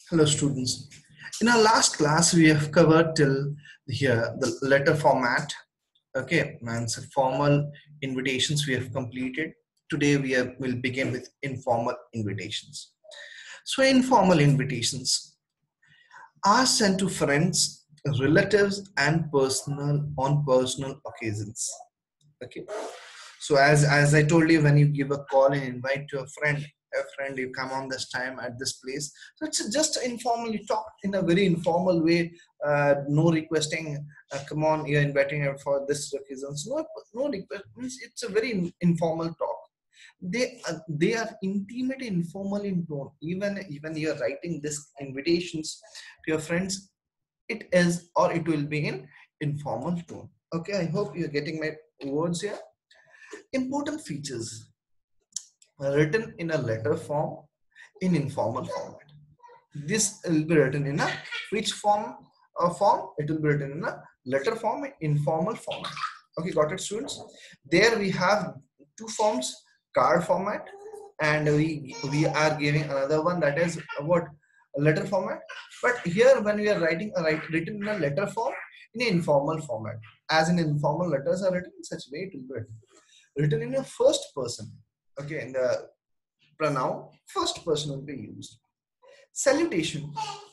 Hello students. In our last class we have covered till here the letter format. Okay, and so formal invitations we have completed. Today will begin with informal invitations. So informal invitations are sent to friends, relatives and personal occasions. Okay. So as I told you, when you give a call and invite to a friend, you come on this time at this place. So it's just informally talk in a very informal way. No requesting. Come on, you're inviting her for this reasons. No request. It's a very informal talk. They are intimate, informal in tone. Even you're writing this invitations to your friends, it is or it will be in informal tone. Okay, I hope you're getting my words here. Important features written in a letter form in informal format. This will be written in a which form? It will be written in a letter form, informal format. Okay, got it, students? There we have two forms, card format, and we are giving another one that is what letter format. But here when we are written in a letter form in an informal format, as in informal letters are written in such a way it will be written in a first person. Okay, in the pronoun first person will be used. Salutation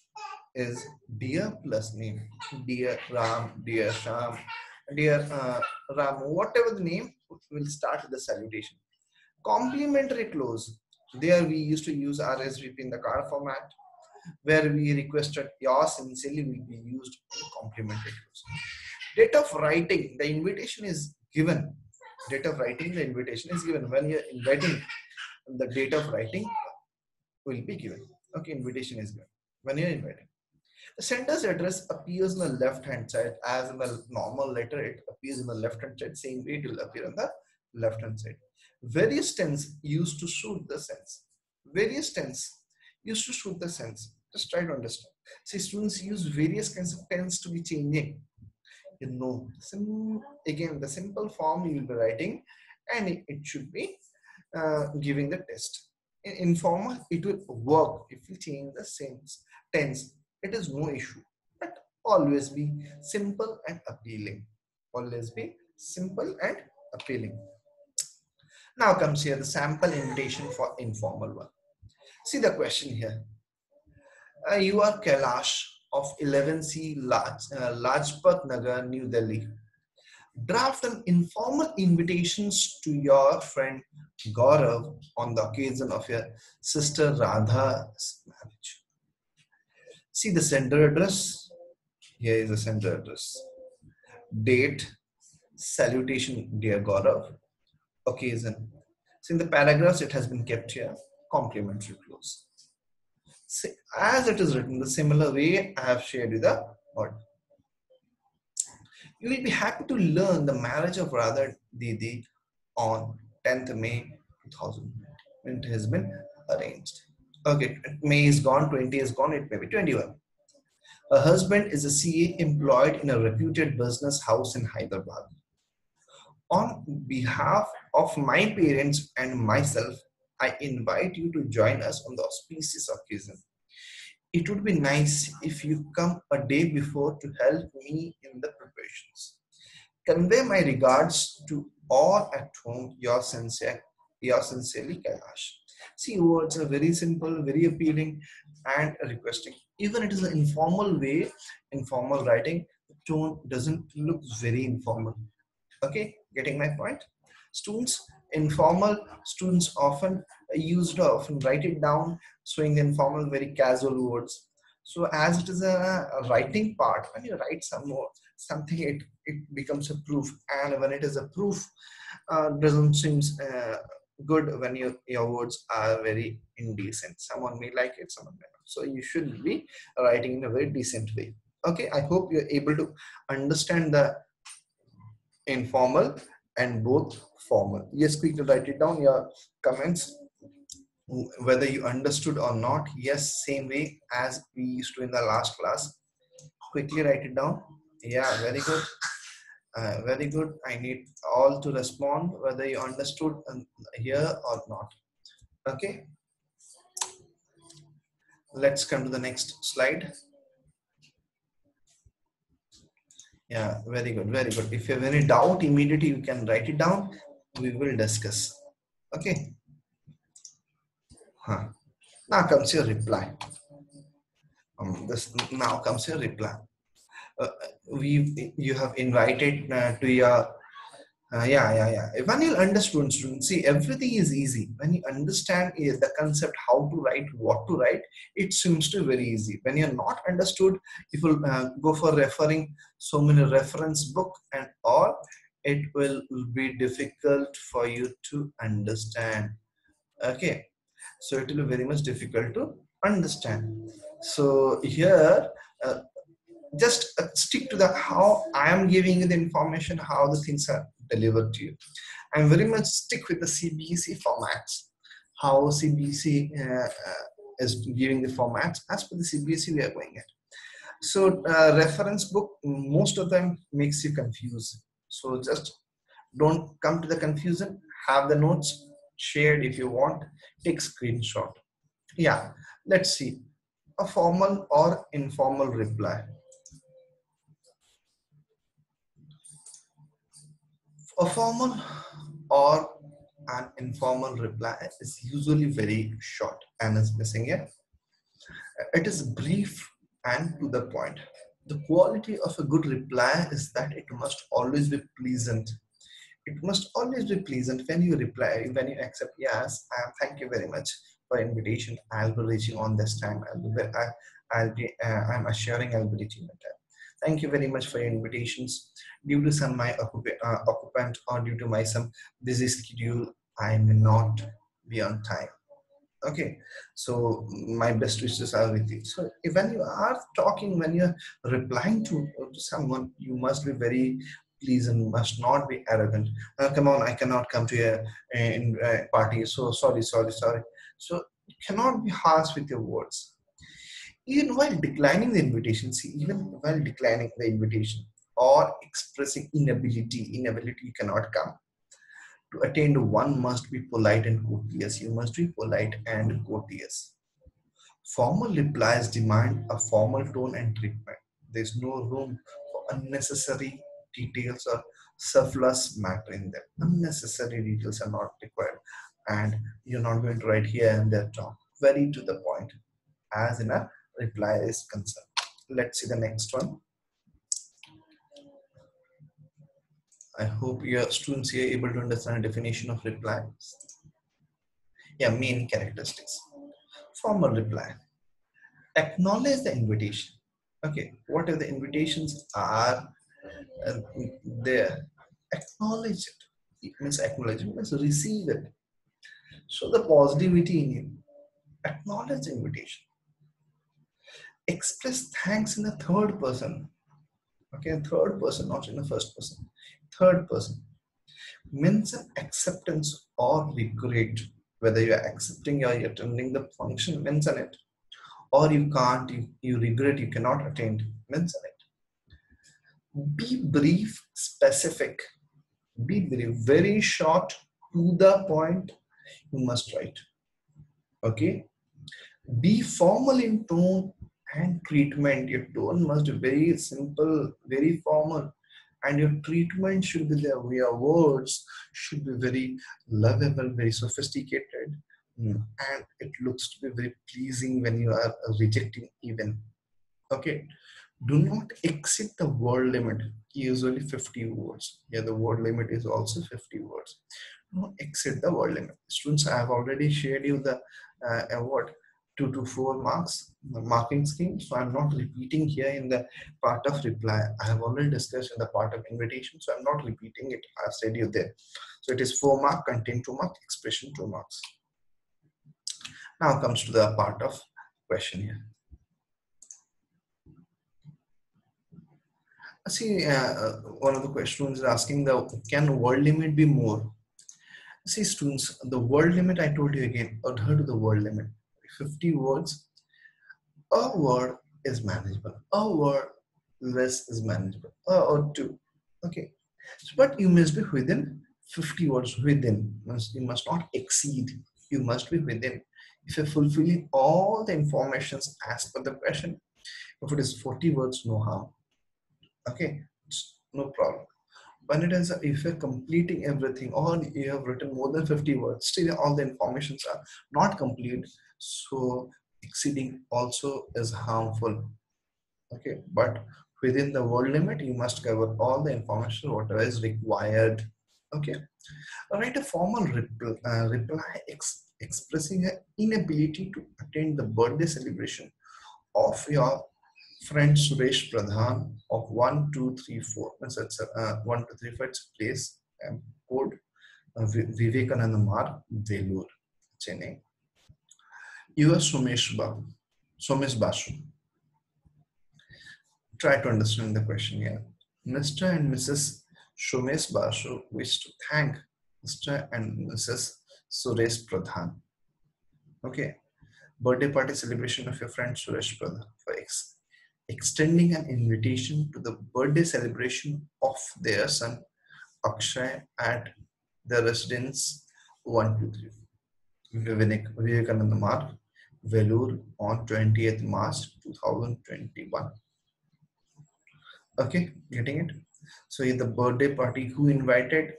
is dear plus name. Dear Ram, dear Sham, dear Ram, whatever the name will start with the salutation. Complimentary clause. There we used to use RSVP in the card format, where we requested yours sincerely will be used in complimentary clause. Date of writing, the invitation is given. Date of writing, the invitation is given. When you're inviting, the date of writing will be given. Okay, invitation is given when you're inviting. The sender's address appears on the left hand side. As in the normal letter, it appears on the left hand side. Same way it will appear on the left hand side. Various tense used to suit the sense. Various tense used to suit the sense. Just try to understand. See, students use various kinds of tense to be changing. You know, again, the simple form you will be writing, and it should be giving the test. In informal, it will work if you change the same tense. It is no issue, but always be simple and appealing. Always be simple and appealing. Now comes here the sample invitation for informal one. See the question here. You are Kailash of 11C Lajpat Nagar, New Delhi. Draft an informal invitations to your friend Gaurav on the occasion of your sister Radha's marriage. See the sender address. Here is the sender address. Date, salutation, dear Gaurav, occasion. See in the paragraphs it has been kept here, complimentary clause. See, as it is written the similar way, I have shared you the word. You will be happy to learn the marriage of Radha Didi on 10th May 2000. It has been arranged. Okay, May is gone, 20 is gone, it may be 21. Her husband is a CA employed in a reputed business house in Hyderabad. On behalf of my parents and myself, I invite you to join us on the auspicious occasion. It would be nice if you come a day before to help me in the preparations. Convey my regards to all at home, your sincerely Kailash. See, words are very simple, very appealing, and requesting. Even it is an informal way, informal writing, the tone doesn't look very informal. Okay, getting my point? Informal students often often write it down, showing the informal, very casual words. So as it is a writing part, when you write something, it becomes a proof. And when it is a proof, doesn't seems good when your words are very indecent. Someone may like it, someone may not. So you should be writing in a very decent way. Okay, I hope you're able to understand the informal and both formal. Yes, quickly write it down, your comments, whether you understood or not. Yes, same way as we used to in the last class. Quickly write it down. Yeah, very good. Very good. I need all to respond whether you understood here or not. Okay. let's come to the next slide. Yeah, very good, very good. If you have any doubt, immediately you can write it down. We will discuss. Okay. Huh. Now comes your reply. This now comes your reply. Uh, you have invited to your yeah. When you understand, students, see, everything is easy. When you understand the concept, how to write, what to write, it seems to be very easy. When you're not understood, you will go for referring so many reference book and all. It will be difficult for you to understand. Okay, so it will be very much difficult to understand. So here. Just stick to the how I am giving you the information, how the things are delivered to you. I'm very much stick with the CBSE formats. How CBSE is giving the formats as per the CBSE we are going at. So reference book most of them makes you confused. So just don't come to the confusion. Have the notes shared if you want. Take screenshot. Yeah, let's see a formal or informal reply. A formal or an informal reply is usually very short and is missing here. It is brief and to the point. The quality of a good reply is that it must always be pleasant. It must always be pleasant when you reply, when you accept, yes, thank you very much for invitation. I'll be reaching on this time. I'm assuring I'll be reaching on time. Thank you very much for your invitations. Due to some my occupant or due to my some busy schedule, I may not be on time. Okay, so my best wishes are with you. So when you are talking, when you're replying to someone, you must be very pleasant, must not be arrogant. Come on, I cannot come to a party. So sorry. So you cannot be harsh with your words. Even while declining the invitation, see, even while declining the invitation or expressing inability, you cannot come. To attend, one must be polite and courteous. You must be polite and courteous. Formal replies demand a formal tone and treatment. There's no room for unnecessary details or surplus matter in them. Unnecessary details are not required, and you're not going to write here and there talk. Very to the point, as in a reply is concerned. Let's see the next one. I hope your students here are able to understand the definition of replies. Yeah, main characteristics. Formal reply. Acknowledge the invitation. Okay, what if the invitations are there? Acknowledge it. It means acknowledge, it means receive it. Show the positivity in you. Acknowledge the invitation. Express thanks in the third person. Okay, third person, not in the first person. Third person. Mention acceptance or regret. Whether you are accepting or you're attending the function, mention it. Or you can't, you regret, you cannot attend, mention it. Be brief, specific. Be brief, very short, to the point, you must write. Okay. Be formal in tone and treatment. Your tone must be very simple, very formal, and your treatment should be there. Your words should be very lovable, very sophisticated, and it looks to be very pleasing when you are rejecting even. Okay. Do not exceed the word limit, usually 50 words. Yeah, the word limit is also 50 words. Do not exceed the word limit. Students, I have already shared you the award 2 to 4 marks, the marking scheme. So I'm not repeating here in the part of reply. I have already discussed in the part of invitation. So I'm not repeating it. I've said you there. So it is 4 mark, content 2 marks, expression 2 marks. Now comes to the part of question here. See, one of the questions is asking can word limit be more? See, students, the word limit, I told you again, adhere to the word limit. 50 words, a word is manageable. A word less is manageable. Or two. Okay. So, but you must be within 50 words within. You must not exceed. You must be within. if you're fulfilling all the informations as per the question. If it is 40 words, no harm. Okay, it's no problem. When it is, if you're completing everything or you have written more than 50 words, still all the informations are not complete. So exceeding also is harmful. Okay, but within the word limit, you must cover all the information whatever is required. Okay, write a formal reply expressing an inability to attend the birthday celebration of your friend Suresh Pradhan of 1234. It's 1234. It's place code Vivekananda Marg, Velur, Chennai. You are Somesh Basu. Try to understand the question here. Mr. and Mrs. Somesh Basu wish to thank Mr. and Mrs. Suresh Pradhan. Okay. Birthday party celebration of your friend Suresh Pradhan for extending an invitation to the birthday celebration of their son Akshay at the residence 123 Vivekananda Marg, Velur on 20th March 2021. Okay, getting it? So in the birthday party, who invited?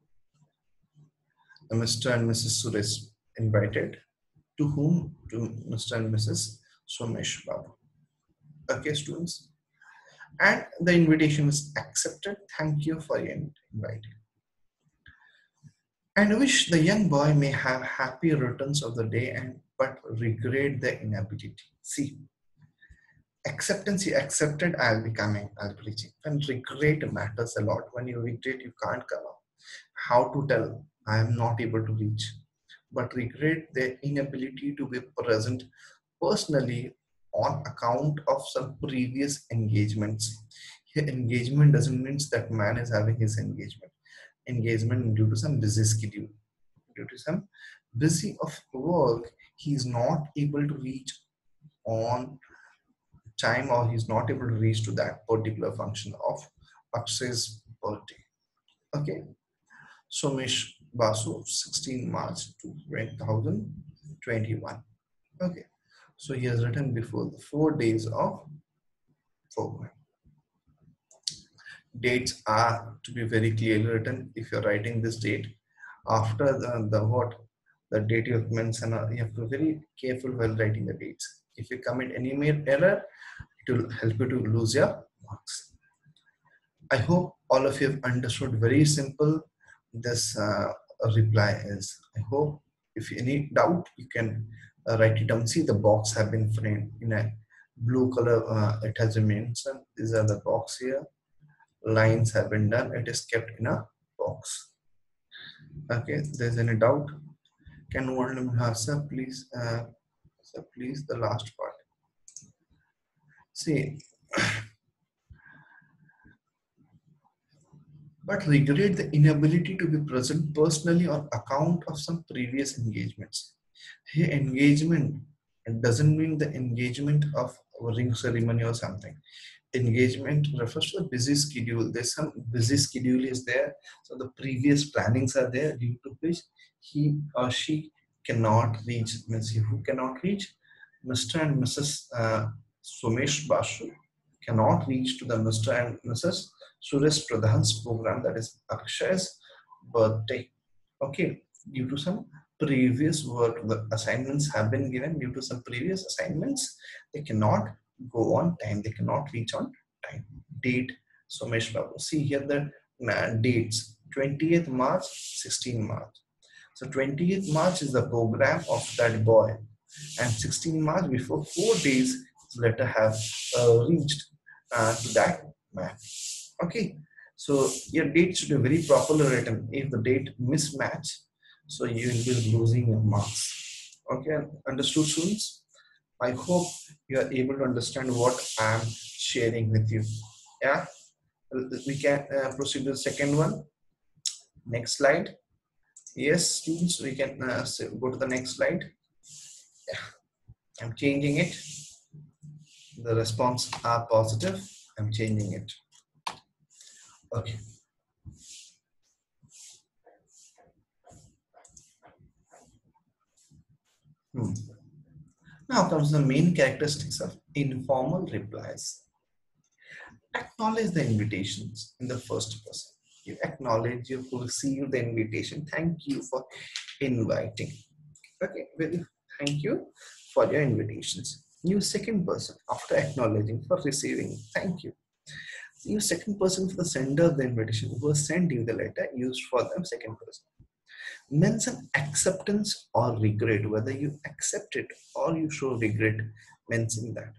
Mr. and Mrs. Suresh invited. To whom? To Mr. and Mrs. Somesh Babu. Okay, students. And the invitation is accepted. Thank you for your inviting. And wish the young boy may have happy returns of the day and but regret the inability. See, acceptance, you accepted, I'll be coming, I'll be reaching. And regret matters a lot. When you regret, you can't come up. How to tell I am not able to reach? But regret the inability to be present personally on account of some previous engagements. Here, engagement doesn't mean that man is having his engagement due to some busy schedule, due to some busy of work, he is not able to reach on time or he's not able to reach to that particular function of Akshay's birthday. Okay, Somesh Basu, 16 March 2021. Okay, so he has written before the 4 days of program. Dates are to be very clearly written. If you're writing this date after the date you have mentioned, you have to be very careful while writing the dates. If you commit any mere error, it will help you to lose your marks. I hope all of you have understood very simple this reply is. I hope if any doubt you can write it down. See, the box have been framed in a blue color. It has been mentioned. These are the box here. Lines have been done. It is kept in a box. Okay, there's any doubt? Can one have sir please? Sir, please the last part. See, but regret the inability to be present personally on account of some previous engagements. Here, engagement doesn't mean the engagement of a ring ceremony or something. Engagement refers to a busy schedule. There's some busy schedule is there. So the previous plannings are there due to which he or she cannot reach. Means who cannot reach? Mr. and Mrs. Somesh Basu cannot reach to the Mr. and Mrs. Suresh Pradhan's program, that is Akshay's birthday. Okay, due to some previous work, the assignments have been given. Due to some previous assignments, they cannot go on time. They cannot reach on time. Date, Somesh Babu. See here the dates: 20th March, 16 March. So 20th March is the program of that boy, and 16 March, before 4 days, his letter have reached to that man. Okay, so your date should be very properly written. If the date mismatch, so you will be losing your marks. Okay, understood, students? I hope you are able to understand what I am sharing with you. Yeah, we can proceed to the second one. Next slide. Yes, students, we can go to the next slide. Yeah, I'm changing it. The response are positive. I'm changing it. Okay. Now comes the main characteristics of informal replies. Acknowledge the invitations in the first person. You acknowledge, you receive the invitation. Thank you for inviting. Okay, well, thank you for your invitations. Use second person after acknowledging for receiving. Thank you. Use second person for the sender of the invitation who has sent you the letter. Used for them second person. Mention acceptance or regret, whether you accept it or you show regret. Mention that.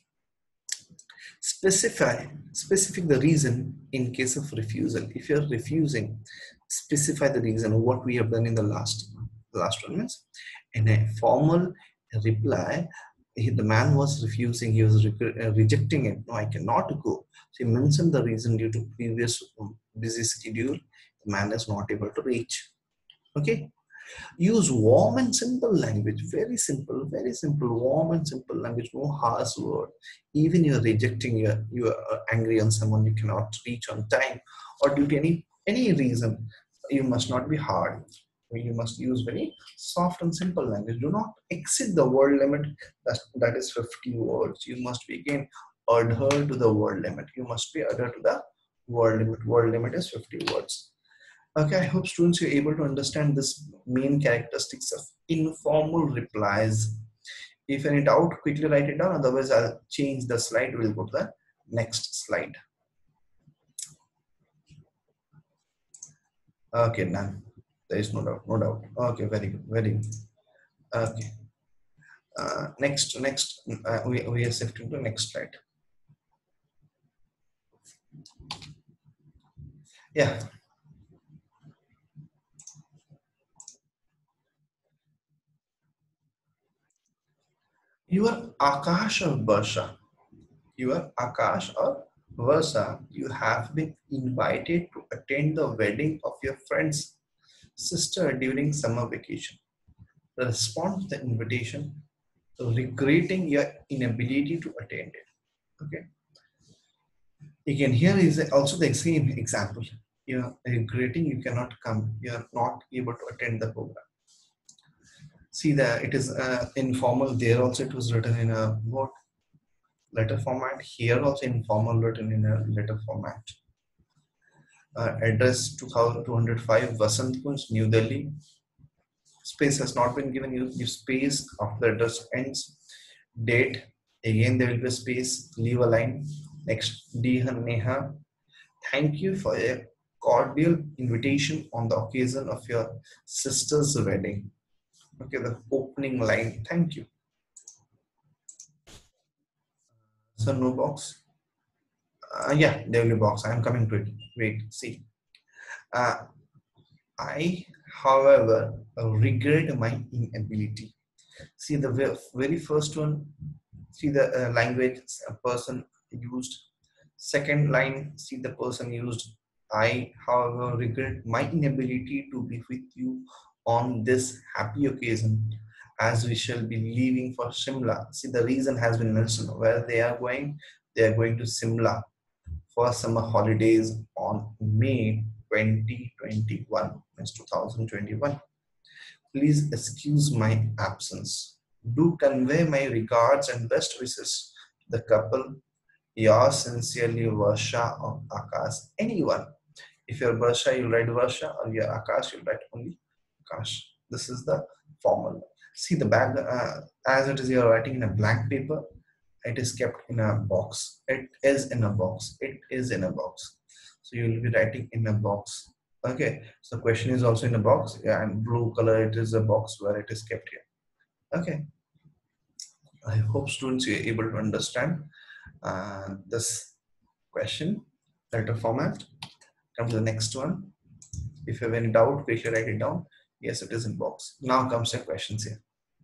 Specific the reason in case of refusal. If you're refusing, specify the reason. What we have done in the last 1 minute. In a formal reply, the man was refusing, he was rejecting it. No, I cannot go. So he mentioned the reason: due to previous busy schedule, the man is not able to reach. Okay. Use warm and simple language. Very simple, very simple. Warm and simple language. No harsh word. Even you're rejecting, you are angry on someone, you cannot reach on time, or due to any reason, you must not be hard. You must use very soft and simple language. Do not exceed the word limit. That is 50 words. You must be again adhere to the word limit. You must be adhere to the word limit. Word limit is 50 words. Okay, I hope students you're able to understand this main characteristics of informal replies. If any doubt, quickly write it down. Otherwise, I'll change the slide. We'll go to the next slide. Okay, none. There is no doubt. No doubt. Okay, very good. Very good. Okay. Next. We are shifting to next slide. Yeah. You are Akash or Barsha. You are Akash or Versa. You have been invited to attend the wedding of your friend's sister during summer vacation. Respond to the invitation, regretting your inability to attend it. Okay. Again, here is also the same example. You are regretting you cannot come. You are not able to attend the program. See that it is informal. There also it was written in a what letter format. Here also informal written in a letter format. Address 2205 Vasant Kunj, New Delhi. Space has not been given. You give space after the address ends. Date, again there will be a space. Leave a line. Next, Dear Neha, thank you for a cordial invitation on the occasion of your sister's wedding. Okay, the opening line. Thank you. So no box. Yeah, there will be box. I am coming to it. Wait, see. Uh, I, however, regret my inability. See the very first one. See the language a person used. Second line. See the person used. I, however, regret my inability to be with you on this happy occasion, as we shall be leaving for Shimla. See the reason has been mentioned. Where they are going? They are going to Shimla for summer holidays on May 2021. Means 2021. Please excuse my absence. Do convey my regards and best wishes to the couple. Yours sincerely, Varsha or Akash. Anyone. If you're Varsha, you'll write Varsha, or you're Akash, you'll write only Akash. This is the formal. See the back, as it is, you're writing in a blank paper. It is kept in a box. It is in a box. It is in a box. So you will be writing in a box. Okay. So question is also in a box. Yeah, and blue color, it is a box where it is kept here. Okay. I hope students are able to understand this question, letter format. Come to the next one. If you have any doubt, please write it down. Yes, it is in box. Now comes the questions here.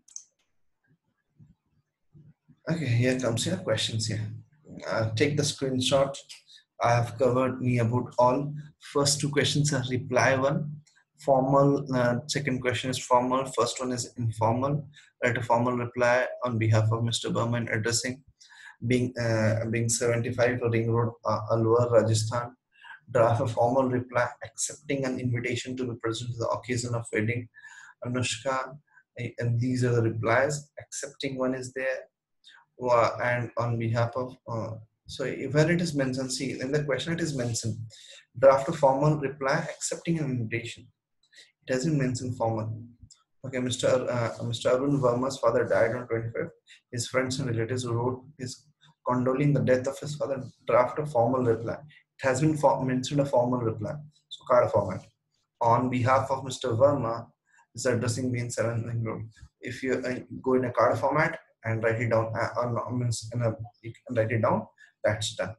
Okay, here comes your questions here. Take the screenshot. I have covered me about all. First two questions are reply one. Formal, second question is formal. First one is informal. Write a formal reply on behalf of Mr. Burman addressing being 75 Ring Road, Alwar, Rajasthan. Draft a formal reply accepting an invitation to be present to the occasion of wedding. Anushka, and these are the replies. Accepting one is there, and on behalf of so where it is mentioned, see in the question it is mentioned draft a formal reply accepting an invitation. It doesn't mention formal. Okay, Mr. Arun Verma's father died on 25th. His friends and relatives wrote his condoling the death of his father. Draft a formal reply. It has been mentioned a formal reply. So card format. On behalf of Mr. Verma, is addressing me in 7 If you go in a card format and write it down, you can write it down. That's done.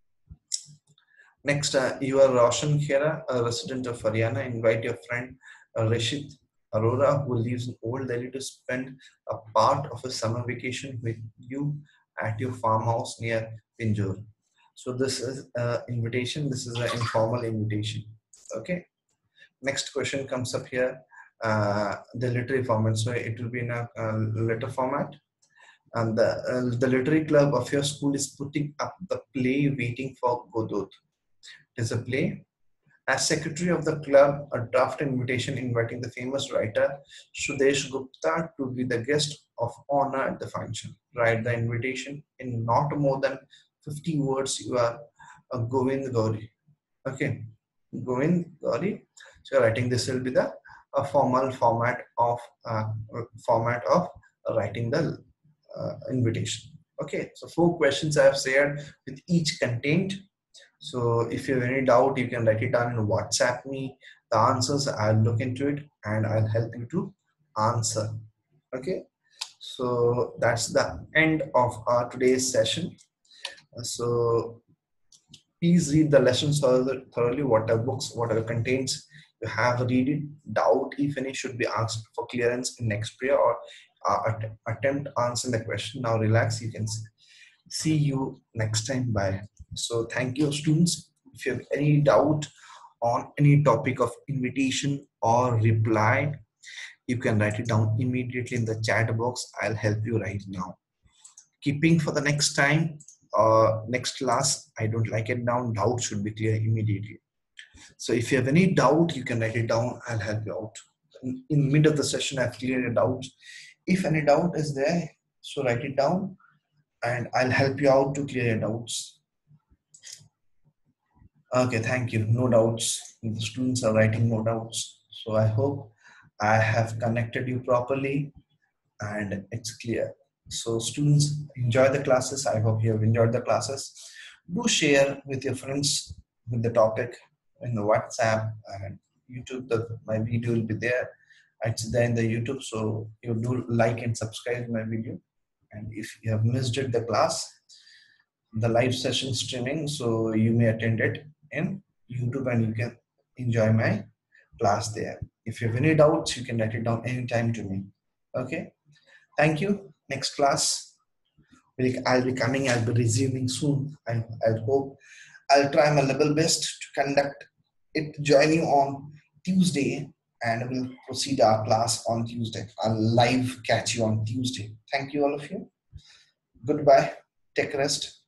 Next, you are Roshan Khera, a resident of Haryana. Invite your friend Rishit Arora, who lives in Old Delhi, to spend a part of a summer vacation with you at your farmhouse near Pinjore. So this is an invitation. This is an informal invitation. Okay. Next question comes up here. The literary format. So it will be in a letter format. And the literary club of your school is putting up the play Waiting for Godot. It is a play. As secretary of the club, a draft invitation inviting the famous writer Sudesh Gupta to be the guest of honor at the function. Write the invitation in not more than 50 words. You are Govind Gauri. Okay, Govind Gauri. So you're writing this will be the formal format of writing the invitation. Okay, so 4 questions I have shared with each contained. So if you have any doubt, you can write it down and WhatsApp me the answers. I'll look into it and I'll help you to answer. Okay. So that's the end of our today's session. So please read the lessons thoroughly. Whatever books, whatever contains, you have read it. Doubt, if any, should be asked for clearance in next prayer or attempt answering the question. Now relax. You can see you next time. Bye. So thank you, students. If you have any doubt on any topic of invitation or reply, you can write it down immediately in the chat box. I'll help you right now. Keeping for the next time, next class, I don't like it down. Doubt should be clear immediately. So if you have any doubt, you can write it down. I'll help you out. In mid of the session, I've cleared your doubt. If any doubt is there, so write it down and I'll help you out to clear your doubts. Okay, thank you. No doubts. The students are writing no doubts. So I hope I have connected you properly and it's clear. So students, enjoy the classes. I hope you have enjoyed the classes. Do share with your friends with the topic in the WhatsApp and YouTube. My video will be there. It's there in the YouTube. So you do like and subscribe my video. And if you have missed it, the class, the live session streaming, so you may attend it in YouTube and you can enjoy my class there. If you have any doubts, you can write it down anytime to me. Okay. Thank you. Next class, I'll be coming. I'll be resuming soon. I hope I'll try my level best to conduct it, join you on Tuesday, and we'll proceed our class on Tuesday. I'll live catch you on Tuesday. Thank you, all of you. Goodbye. Take rest.